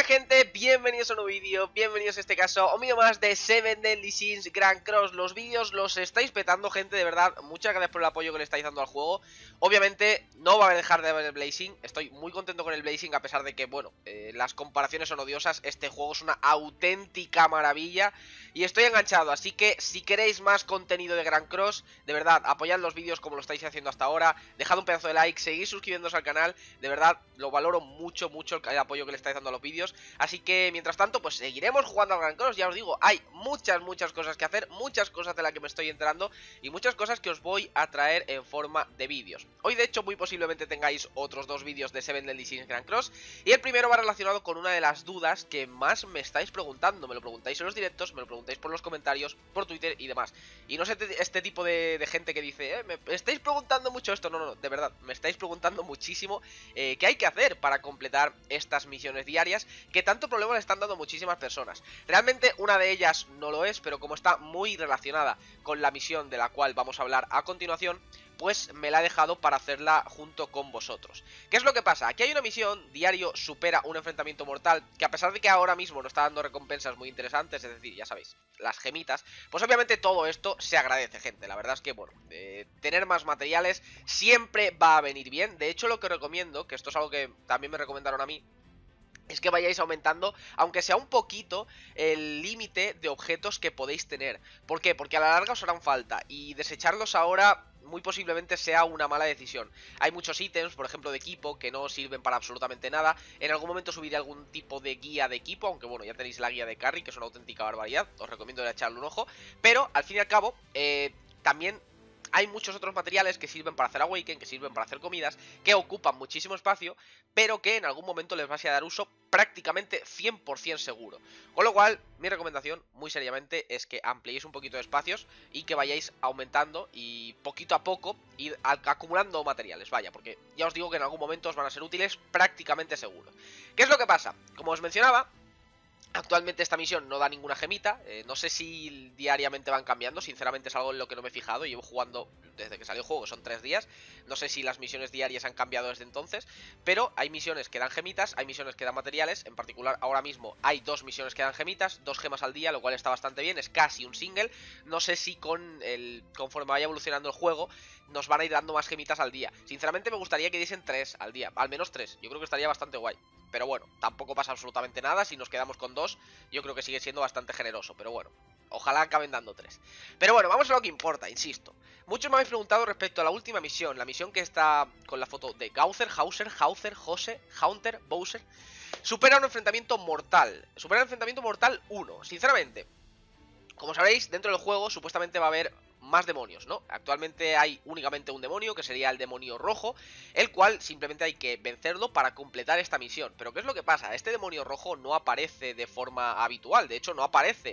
gente, bienvenidos a un nuevo vídeo, bienvenidos a este caso, un vídeo más de Seven Deadly Sins Grand Cross. Los vídeos los estáis petando, gente, de verdad, muchas gracias por el apoyo que le estáis dando al juego. Obviamente no va a dejar de haber el Blazing, estoy muy contento con el Blazing a pesar de que, bueno, las comparaciones son odiosas. Este juego es una auténtica maravilla y estoy enganchado, así que si queréis más contenido de Grand Cross, de verdad, apoyad los vídeos como lo estáis haciendo hasta ahora, dejad un pedazo de like, seguid suscribiéndose al canal, de verdad, lo valoro mucho el apoyo que le estáis dando a los vídeos. Así que mientras tanto pues seguiremos jugando al Grand Cross. Ya os digo, hay muchas cosas que hacer, muchas cosas de las que me estoy enterando y muchas cosas que os voy a traer en forma de vídeos. Hoy de hecho muy posiblemente tengáis otros dos vídeos de Seven Deadly Sins Grand Cross y el primero va relacionado con una de las dudas que más me estáis preguntando. Me lo preguntáis en los directos, me lo preguntáis por los comentarios, por Twitter y demás. Y no sé, este tipo de gente que dice, me estáis preguntando mucho esto. No, de verdad, me estáis preguntando muchísimo qué hay que hacer para completar estas misiones diarias que tanto problema le están dando muchísimas personas. Realmente una de ellas no lo es, pero como está muy relacionada con la misión de la cual vamos a hablar a continuación, pues me la he dejado para hacerla junto con vosotros. ¿Qué es lo que pasa? Aquí hay una misión, diario supera un enfrentamiento mortal, que a pesar de que ahora mismo nos está dando recompensas muy interesantes, es decir, ya sabéis, las gemitas, pues obviamente todo esto se agradece, gente. La verdad es que, bueno, tener más materiales siempre va a venir bien. De hecho, lo que recomiendo, que esto es algo que también me recomendaron a mí, es que vayáis aumentando, aunque sea un poquito, el límite de objetos que podéis tener. ¿Por qué? Porque a la larga os harán falta y desecharlos ahora muy posiblemente sea una mala decisión. Hay muchos ítems, por ejemplo de equipo, que no sirven para absolutamente nada. En algún momento subiré algún tipo de guía de equipo, aunque bueno, ya tenéis la guía de carry, que es una auténtica barbaridad. Os recomiendo echarle un ojo. Pero, al fin y al cabo, también hay muchos otros materiales que sirven para hacer awaken, que sirven para hacer comidas, que ocupan muchísimo espacio, pero que en algún momento les vais a dar uso prácticamente 100% seguro. Con lo cual, mi recomendación, muy seriamente, es que ampliéis un poquito de espacios y que vayáis aumentando y poquito a poco ir acumulando materiales, vaya, porque ya os digo que en algún momento os van a ser útiles prácticamente seguro. ¿Qué es lo que pasa? Como os mencionaba, actualmente esta misión no da ninguna gemita, no sé si diariamente van cambiando, sinceramente es algo en lo que no me he fijado, llevo jugando desde que salió el juego, son 3 días, no sé si las misiones diarias han cambiado desde entonces, pero hay misiones que dan gemitas, hay misiones que dan materiales, en particular ahora mismo hay 2 misiones que dan gemitas, 2 gemas al día, lo cual está bastante bien, es casi un single, no sé si conforme vaya evolucionando el juego nos van a ir dando más gemitas al día, sinceramente me gustaría que diesen 3 al día, al menos 3, yo creo que estaría bastante guay. Pero bueno, tampoco pasa absolutamente nada. Si nos quedamos con 2, yo creo que sigue siendo bastante generoso. Pero bueno, ojalá acaben dando 3. Pero bueno, vamos a lo que importa, insisto. Muchos me habéis preguntado respecto a la última misión. La misión que está con la foto de Gauzer, Hauser, Jose, Haunter, Bowser. Supera un enfrentamiento mortal. Supera un enfrentamiento mortal 1. Sinceramente, como sabréis, dentro del juego supuestamente va a haber más demonios, ¿no? Actualmente hay únicamente un demonio, que sería el demonio rojo, el cual simplemente hay que vencerlo para completar esta misión. Pero ¿qué es lo que pasa? Este demonio rojo no aparece de forma habitual, de hecho no aparece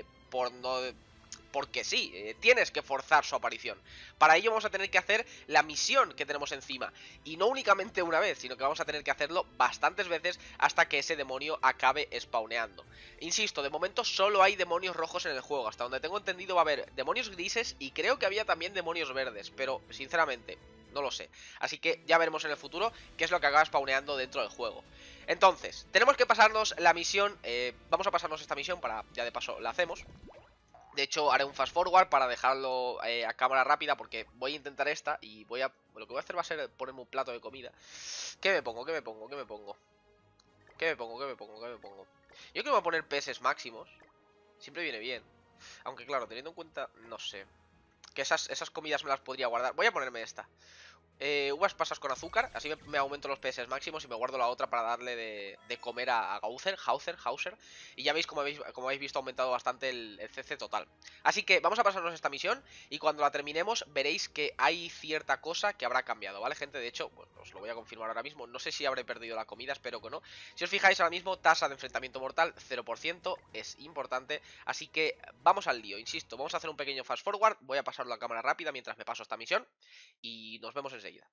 porque sí, tienes que forzar su aparición. Para ello vamos a tener que hacer la misión que tenemos encima. Y no únicamente una vez, sino que vamos a tener que hacerlo bastantes veces hasta que ese demonio acabe spawneando. Insisto, de momento solo hay demonios rojos en el juego. Hasta donde tengo entendido va a haber demonios grises y creo que había también demonios verdes. Pero, sinceramente, no lo sé. Así que ya veremos en el futuro qué es lo que acaba spawneando dentro del juego. Entonces, tenemos que pasarnos la misión. Vamos a pasarnos esta misión para, ya de paso, la hacemos. De hecho, haré un fast forward para dejarlo a cámara rápida porque voy a intentar esta y lo que voy a hacer va a ser ponerme un plato de comida. ¿Qué me pongo? ¿Qué me pongo? ¿Qué me pongo? ¿Qué me pongo? ¿Qué me pongo? ¿Qué me pongo? Yo creo que voy a poner peces máximos. Siempre viene bien. Aunque claro, teniendo en cuenta, no sé, que esas comidas me las podría guardar. Voy a ponerme esta. Uvas pasas con azúcar, así me aumento los PS máximos y me guardo la otra para darle de comer a Hauser. Y ya veis como habéis visto ha aumentado bastante el CC total. Así que vamos a pasarnos esta misión y cuando la terminemos veréis que hay cierta cosa que habrá cambiado, ¿vale, gente? De hecho, pues os lo voy a confirmar ahora mismo. No sé si habré perdido la comida, espero que no. Si os fijáis ahora mismo, tasa de enfrentamiento mortal 0%, es importante. Así que vamos al lío, insisto, vamos a hacer un pequeño fast forward. Voy a pasarlo a cámara rápida mientras me paso esta misión y nos vemos enseguida.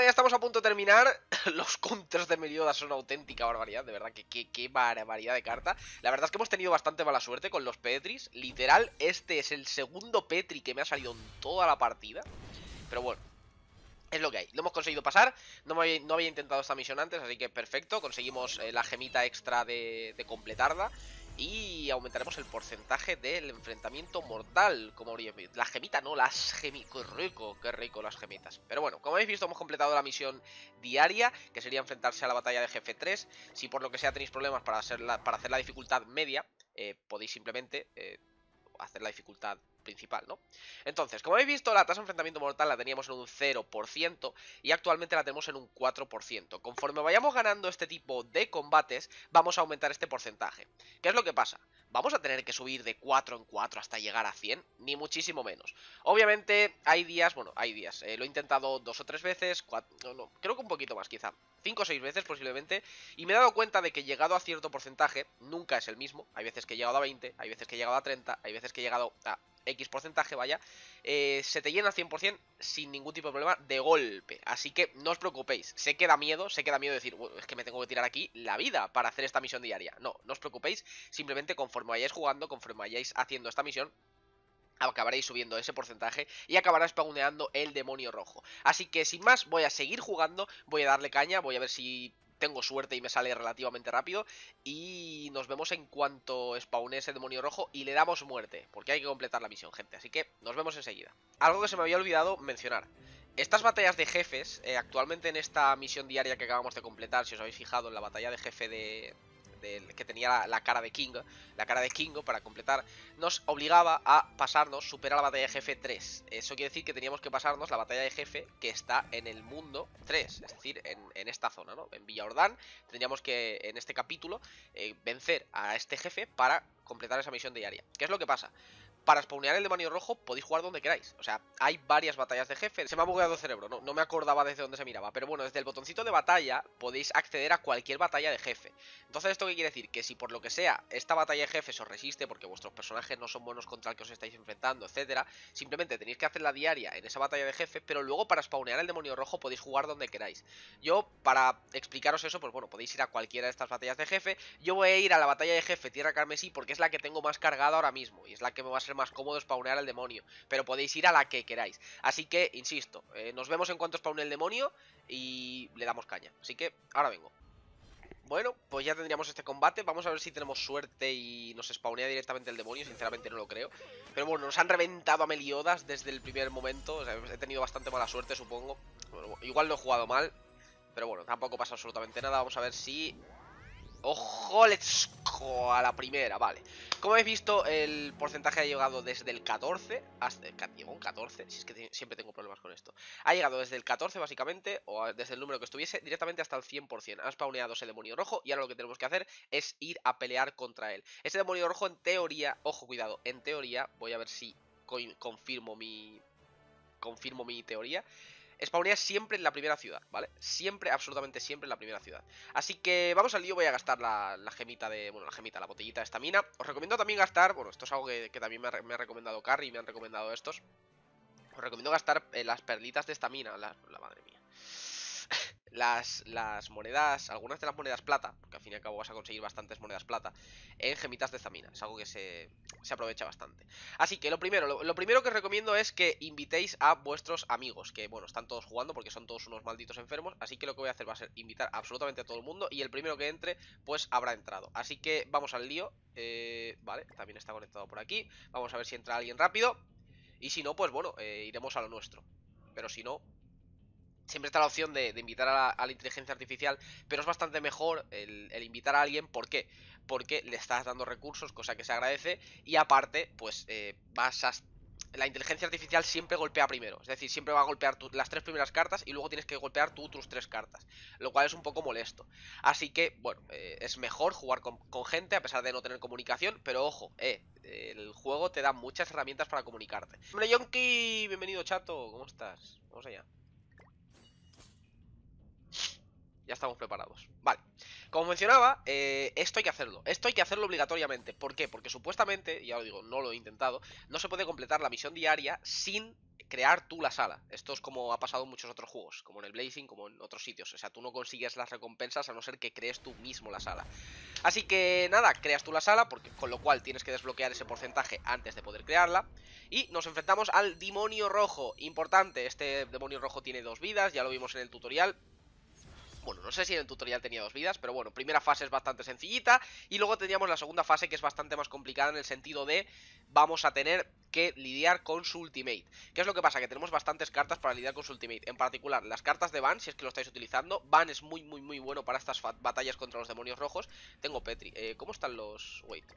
ya estamos a punto de terminar. Los counters de Meliodas son una auténtica barbaridad, de verdad, qué barbaridad de carta. La verdad es que hemos tenido bastante mala suerte con los Petris. Literal, este es el segundo Petri que me ha salido en toda la partida. Pero bueno, es lo que hay, lo hemos conseguido pasar. No había intentado esta misión antes, así que perfecto. Conseguimos la gemita extra de completarla. Y aumentaremos el porcentaje del enfrentamiento mortal. Como habréis visto. La gemita, no, las gemitas. Qué rico las gemitas. Pero bueno, como habéis visto, hemos completado la misión diaria, que sería enfrentarse a la batalla de jefe 3. Si por lo que sea tenéis problemas para hacer la dificultad media, podéis simplemente hacer la dificultad principal, ¿no? Entonces, como habéis visto, la tasa de enfrentamiento mortal la teníamos en un 0% y actualmente la tenemos en un 4%. Conforme vayamos ganando este tipo de combates, vamos a aumentar este porcentaje. ¿Qué es lo que pasa? ¿Vamos a tener que subir de 4 en 4 hasta llegar a 100? Ni muchísimo menos. Obviamente, hay días, lo he intentado 2 o 3 veces, creo que un poquito más quizá. 5 o 6 veces posiblemente, y me he dado cuenta de que llegado a cierto porcentaje, nunca es el mismo. Hay veces que he llegado a 20, hay veces que he llegado a 30, hay veces que he llegado a X porcentaje, vaya, se te llena 100% sin ningún tipo de problema de golpe. Así que no os preocupéis, sé que da miedo de decir, es que me tengo que tirar aquí la vida para hacer esta misión diaria. No os preocupéis, simplemente conforme vayáis jugando, conforme vayáis haciendo esta misión, acabaréis subiendo ese porcentaje y acabará spawneando el demonio rojo. Así que sin más, voy a seguir jugando, voy a darle caña, voy a ver si tengo suerte y me sale relativamente rápido. Y nos vemos en cuanto spawne ese demonio rojo y le damos muerte, porque hay que completar la misión, gente. Así que nos vemos enseguida. Algo que se me había olvidado mencionar: estas batallas de jefes, actualmente en esta misión diaria que acabamos de completar, si os habéis fijado en la batalla de jefe que tenía la cara de Kingo para completar, nos obligaba a pasarnos, superar la batalla de jefe 3. Eso quiere decir que teníamos que pasarnos la batalla de jefe que está en el mundo 3, es decir, en esta zona, ¿no? En Villa Ordán. Tendríamos que, en este capítulo, vencer a este jefe para completar esa misión diaria. ¿Qué es lo que pasa? Para spawnear el demonio rojo podéis jugar donde queráis. O sea, hay varias batallas de jefe. Se me ha bugueado el cerebro, no me acordaba desde dónde se miraba. Pero bueno, desde el botoncito de batalla podéis acceder a cualquier batalla de jefe. Entonces, ¿esto qué quiere decir? Que si por lo que sea esta batalla de jefes os resiste porque vuestros personajes no son buenos contra el que os estáis enfrentando, etcétera, simplemente tenéis que hacer la diaria en esa batalla de jefe. Pero luego para spawnear el demonio rojo podéis jugar donde queráis. Yo, para explicaros eso, pues bueno, podéis ir a cualquiera de estas batallas de jefe. Yo voy a ir a la batalla de jefe Tierra Carmesí porque es la que tengo más cargada ahora mismo y es la que me va a ser más cómodo spawnear al demonio, pero podéis ir a la que queráis. Así que, insisto, nos vemos en cuanto spawne el demonio y le damos caña. Así que, ahora vengo. Bueno, pues ya tendríamos este combate. Vamos a ver si tenemos suerte y nos spawnea directamente el demonio. Sinceramente no lo creo. Pero bueno, nos han reventado a Meliodas desde el primer momento. O sea, he tenido bastante mala suerte, supongo. Bueno, igual lo he jugado mal, pero bueno, tampoco pasa absolutamente nada. Vamos a ver si... ¡Ojo! ¡Let's go! A la primera, vale. Como habéis visto, el porcentaje ha llegado desde el 14 hasta... ¿Llegó un 14? Si es que siempre tengo problemas con esto. Ha llegado desde el 14, básicamente, o desde el número que estuviese, directamente hasta el 100%. Ha spawneado ese demonio rojo y ahora lo que tenemos que hacer es ir a pelear contra él. Ese demonio rojo, en teoría... Ojo, cuidado. En teoría, voy a ver si confirmo mi teoría. Spawnea siempre en la primera ciudad, ¿vale? Siempre, absolutamente siempre en la primera ciudad. Así que vamos al lío, voy a gastar la gemita de... Bueno, la botellita de estamina. Os recomiendo también gastar... Bueno, esto es algo que también me ha recomendado Carry y me han recomendado estos. Os recomiendo gastar las perlitas de estamina. La madre mía. Las monedas, algunas de las monedas plata, porque al fin y al cabo vas a conseguir bastantes monedas plata, en gemitas de estamina. Es algo que se aprovecha bastante. Así que lo primero que os recomiendo es que invitéis a vuestros amigos, que bueno, están todos jugando porque son todos unos malditos enfermos. Así que lo que voy a hacer va a ser invitar absolutamente a todo el mundo y el primero que entre, pues habrá entrado. Así que vamos al lío. Vale, también está conectado por aquí. Vamos a ver si entra alguien rápido. Y si no, pues bueno, iremos a lo nuestro. Pero si no... Siempre está la opción de invitar a la inteligencia artificial, pero es bastante mejor el invitar a alguien. ¿Por qué? Porque le estás dando recursos, cosa que se agradece, y aparte, pues la inteligencia artificial siempre golpea primero. Es decir, siempre va a golpear las 3 primeras cartas y luego tienes que golpear tú tus 3 cartas, lo cual es un poco molesto. Así que, bueno, es mejor jugar con gente a pesar de no tener comunicación, pero ojo, el juego te da muchas herramientas para comunicarte. Hombre, Yonki, bienvenido, chato, ¿cómo estás? Vamos allá. Ya estamos preparados. Vale. Como mencionaba, esto hay que hacerlo. Esto hay que hacerlo obligatoriamente. ¿Por qué? Porque supuestamente, ya lo digo, no lo he intentado, no se puede completar la misión diaria sin crear tú la sala. Esto es como ha pasado en muchos otros juegos, como en el Blazing, como en otros sitios. O sea, tú no consigues las recompensas a no ser que crees tú mismo la sala. Así que nada, creas tú la sala, porque, con lo cual tienes que desbloquear ese porcentaje antes de poder crearla. Y nos enfrentamos al demonio rojo. Importante, este demonio rojo tiene 2 vidas, ya lo vimos en el tutorial. Bueno, no sé si en el tutorial tenía 2 vidas, pero bueno, primera fase es bastante sencillita. Y luego tendríamos la segunda fase, que es bastante más complicada en el sentido de vamos a tener que lidiar con su ultimate. ¿Qué es lo que pasa? Que tenemos bastantes cartas para lidiar con su ultimate. En particular, las cartas de Van, si es que lo estáis utilizando. Van es muy, muy, muy bueno para estas batallas contra los demonios rojos. Tengo Petri. ¿Cómo están los...? Wait.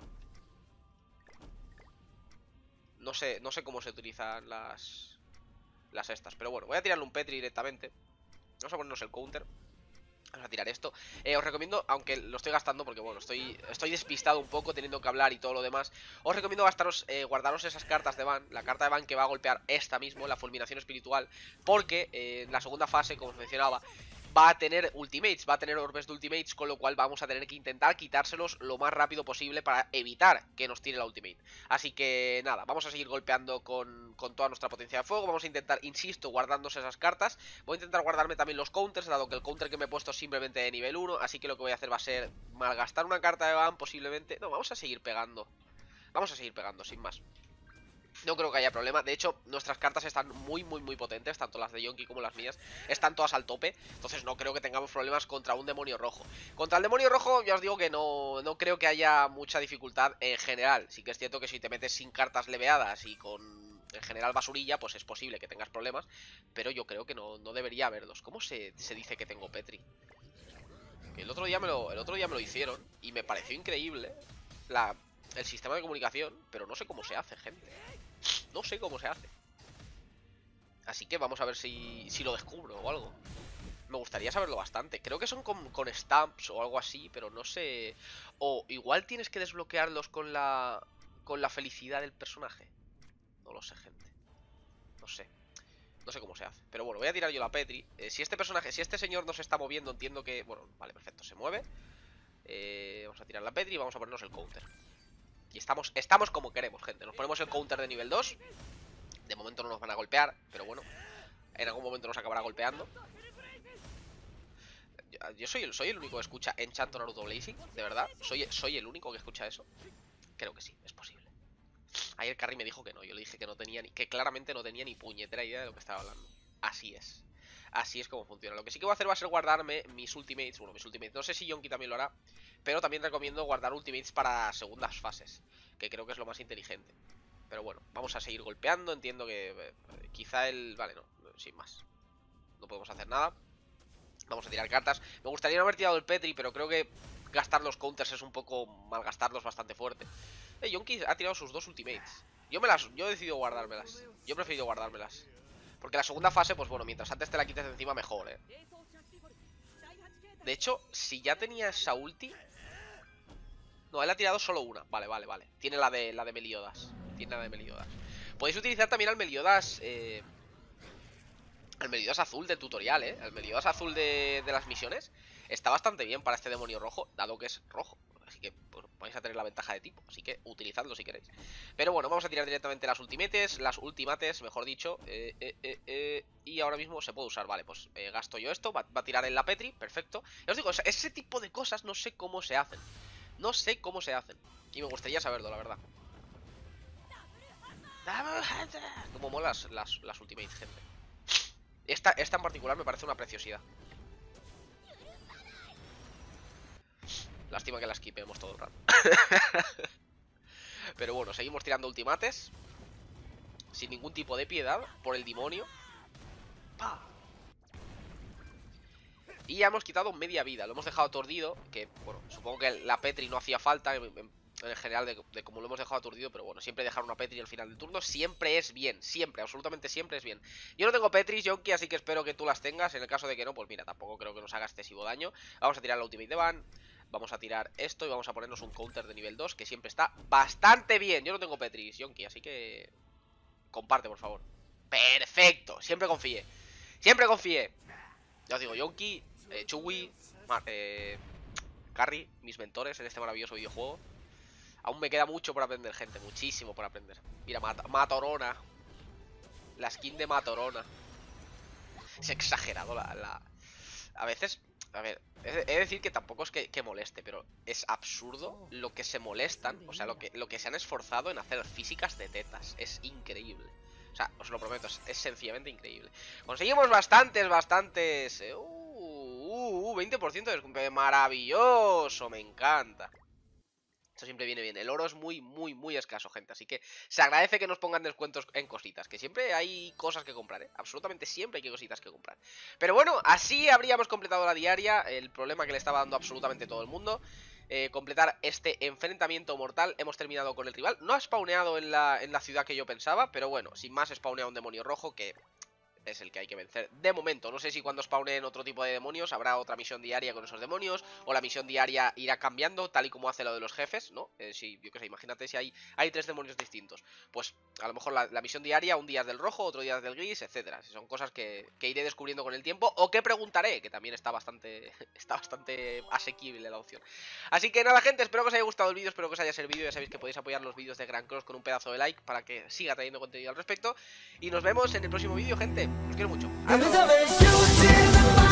No sé cómo se utilizan las estas. Pero bueno, voy a tirarle un Petri directamente. Vamos a ponernos el counter. Vamos a tirar esto. Os recomiendo, aunque lo estoy gastando porque bueno, estoy despistado un poco teniendo que hablar y todo lo demás. Os recomiendo guardaros esas cartas de Van. La carta de Van que va a golpear esta mismo, la fulminación espiritual. Porque en la segunda fase, como os mencionaba, va a tener ultimates, va a tener orbes de ultimates, con lo cual vamos a tener que intentar quitárselos lo más rápido posible para evitar que nos tire la ultimate. Así que nada, vamos a seguir golpeando con toda nuestra potencia de fuego. Vamos a intentar, insisto, guardándose esas cartas. Voy a intentar guardarme también los counters, dado que el counter que me he puesto es simplemente de nivel 1. Así que lo que voy a hacer va a ser malgastar una carta de Van posiblemente. No, vamos a seguir pegando. Vamos a seguir pegando, sin más. No creo que haya problema. De hecho, nuestras cartas están muy, muy, muy potentes. Tanto las de Yonki como las mías. Están todas al tope. Entonces no creo que tengamos problemas contra un demonio rojo. Contra el demonio rojo, ya os digo que no creo que haya mucha dificultad en general. Sí que es cierto que si te metes sin cartas leveadas y con, en general, basurilla, pues es posible que tengas problemas. Pero yo creo que no debería haberlos. ¿Cómo se dice que tengo Petri? Que el otro día me lo hicieron y me pareció increíble el sistema de comunicación, pero no sé cómo se hace, gente. No sé cómo se hace. Así que vamos a ver si lo descubro o algo. Me gustaría saberlo bastante. Creo que son con stamps o algo así, pero no sé. O igual tienes que desbloquearlos con la felicidad del personaje. No lo sé, gente. No sé. No sé cómo se hace. Pero bueno, voy a tirar yo la Petri. Si este señor no se está moviendo, entiendo que... Bueno, vale, perfecto, se mueve. Vamos a tirar la Petri y vamos a ponernos el counter. Y estamos como queremos, gente. Nos ponemos el counter de nivel 2. De momento no nos van a golpear, pero bueno, en algún momento nos acabará golpeando. Yo soy el único que escucha Enchanto Naruto Blazing, de verdad. Soy el único que escucha eso. Creo que sí, es posible. Ayer Carrie me dijo que no, yo le dije que no tenía que claramente no tenía ni puñetera idea de lo que estaba hablando. Así es. Así es como funciona. Lo que sí que voy a hacer va a ser guardarme mis ultimates. Bueno, mis ultimates. No sé si Yonki también lo hará. Pero también recomiendo guardar ultimates para segundas fases. Que creo que es lo más inteligente. Pero bueno, vamos a seguir golpeando. Entiendo que quizá Vale, no, sin más. No podemos hacer nada. Vamos a tirar cartas. Me gustaría no haber tirado el Petri, pero creo que gastar los counters es un poco malgastarlos bastante fuerte. Yonki ha tirado sus 2 ultimates. Yo he decidido guardármelas. Yo he preferido guardármelas. Porque la segunda fase, pues bueno, mientras antes te la quites de encima, mejor, ¿eh? De hecho, si ya tenía esa ulti... No, él ha tirado solo una. Vale. Tiene la de Meliodas. Podéis utilizar también al Meliodas... el Meliodas azul del tutorial, ¿eh? El Meliodas azul de las misiones está bastante bien para este demonio rojo, dado que es rojo. Así que pues, vais a tener la ventaja de tipo. Así que utilizadlo si queréis. Pero bueno, vamos a tirar directamente las ultimates, mejor dicho. Y ahora mismo se puede usar. Vale, pues gasto yo esto. Va a tirar en la Petri, perfecto. Ya os digo, ese tipo de cosas no sé cómo se hacen. No sé cómo se hacen. Y me gustaría saberlo, la verdad. Como mola las ultimates, gente. Esta en particular me parece una preciosidad. Lástima que la skipemos todo el rato. Pero bueno, seguimos tirando ultimates. Sin ningún tipo de piedad. Por el demonio. ¡Pah! Y ya hemos quitado media vida. Lo hemos dejado aturdido. Que, bueno, supongo que la Petri no hacía falta en general de cómo lo hemos dejado aturdido. Pero bueno, siempre dejar una Petri al final del turno siempre es bien. Siempre, absolutamente siempre es bien. Yo no tengo Petris, Yonki, así que espero que tú las tengas. En el caso de que no, pues mira, tampoco creo que nos haga excesivo daño. Vamos a tirar la ultimate de Van. Vamos a tirar esto y vamos a ponernos un counter de nivel 2, que siempre está bastante bien. Yo no tengo Petris, Yonki, así que... comparte, por favor. Perfecto, siempre confié. Siempre confié. Ya os digo, Yonki, Chewie, Carrie, mis mentores en este maravilloso videojuego. Aún me queda mucho por aprender, gente, muchísimo por aprender. Mira, Matorona. La skin de Matorona. Es exagerado A veces... A ver, he de decir que tampoco es que moleste, pero es absurdo lo que se molestan, o sea, lo que se han esforzado en hacer físicas de tetas. Es increíble. O sea, os lo prometo, es sencillamente increíble. Conseguimos bastantes... 20% de descuento. Maravilloso, me encanta. Esto siempre viene bien. El oro es muy escaso, gente. Así que se agradece que nos pongan descuentos en cositas. Que siempre hay cosas que comprar, ¿eh? Absolutamente siempre hay cositas que comprar. Pero bueno, así habríamos completado la diaria. El problema que le estaba dando absolutamente todo el mundo. Completar este enfrentamiento mortal. Hemos terminado con el rival. No ha spawneado en la ciudad que yo pensaba. Pero bueno, sin más spawnea un demonio rojo que... es el que hay que vencer de momento. No sé si cuando spawnen otro tipo de demonios habrá otra misión diaria con esos demonios, o la misión diaria irá cambiando, tal y como hace lo de los jefes, ¿no? Si, yo qué sé, imagínate si hay 3 demonios distintos. Pues a lo mejor la misión diaria, un día es del rojo, otro día es del gris, etcétera. Son cosas que iré descubriendo con el tiempo, o que preguntaré, que también está bastante asequible la opción. Así que nada, gente, espero que os haya gustado el vídeo, espero que os haya servido. Ya sabéis que podéis apoyar los vídeos de Gran Cross con un pedazo de like para que siga trayendo contenido al respecto. Y nos vemos en el próximo vídeo, gente. Os quiero mucho. ¡Adiós!